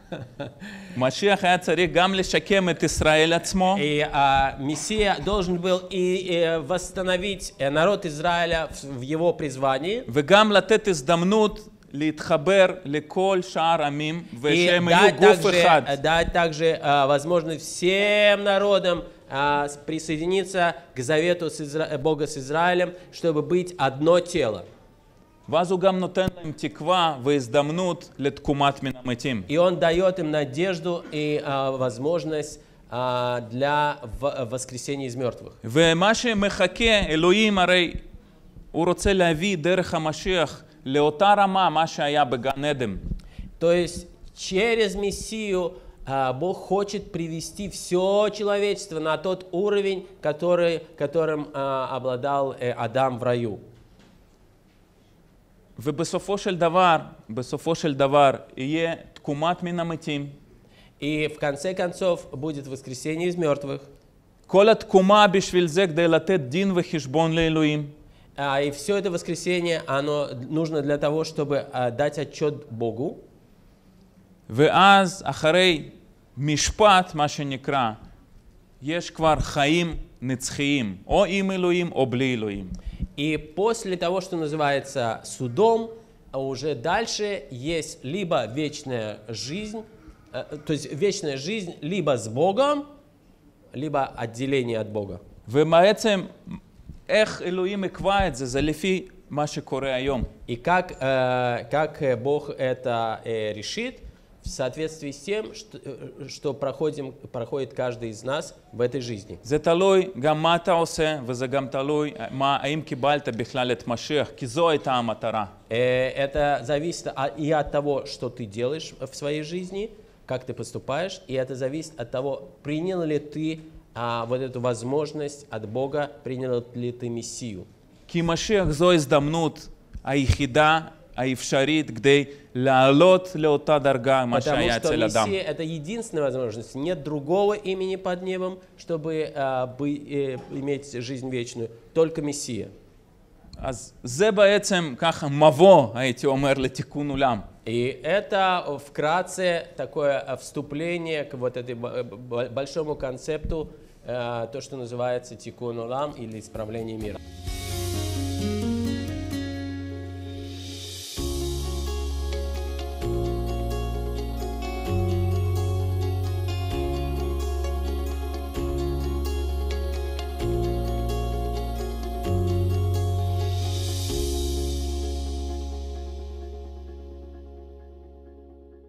משיח היה צריך גם לשקם את ישראל עצמו, И Мессия должен был и восстановить народ Израиля в его призвании, וגם לתת הזדמנות להתחבר לכל שאר עמים, и ושהם יהיו גוף אחד. дать также возможность всем народам присоединиться к завету Бога с Израилем, чтобы быть одно тело. ואז הוא גם נותן להם תקווה והזדמנות לתקומת מן המתים. И он дает им надежду и возможность для воскресения из мертвых. ומה שמחכה, אלוהים הרי הוא רוצה להביא דרך המשיח לאותה רמה, מה שהיה בגן עדן. То есть через Мессию Бог хочет привести все человечество на тот уровень, которым обладал Адам в раю. ובסופו של דבר, יהיה תקומת מן המתים. И в конце концов будет воскресение из мертвых. כל התקומה בשביל זה כדי לתת דין וחשבון לאלוהים. И все это воскресение, оно нужно для того, чтобы дать отчет Богу. ואז אחרי משפט, מה שנקרא, יש כבר חיים נצחיים, או עם אלוהים או בלי אלוהים. И после того, что называется судом, уже дальше есть либо вечная жизнь, то есть вечная жизнь либо с Богом, либо отделение от Бога. ובעצם, איך אלוהים יקבע את זה? זה לפי מה שקורה היום. И как Бог это решит, в соответствии с тем, что проходит каждый из нас в этой жизни. זה תלוי גם מה אתה עושה, וזה גם תלוי האם קיבלת בכלל את משיח, כי זו הייתה המטרה. Это зависит и от того, что ты делаешь в своей жизни, как ты поступаешь, и это зависит от того, принял ли ты вот эту возможность от Бога, принял ли ты Мессию. כי משיח זו הזדמנות היחידה, האפשרית, כדי לעלות לאותה דרגה, מה שהיה אצל אדם. Потому что Мессия — это единственная возможность. Нет другого имени под небом, чтобы иметь жизнь вечную. Только Мессия. אז זה בעצם ככה מבוא, הייתי אומר, לתיקון עולם. И это вкратце такое вступление к вот этому большому концепту, то, что называется тикун олам или исправление мира.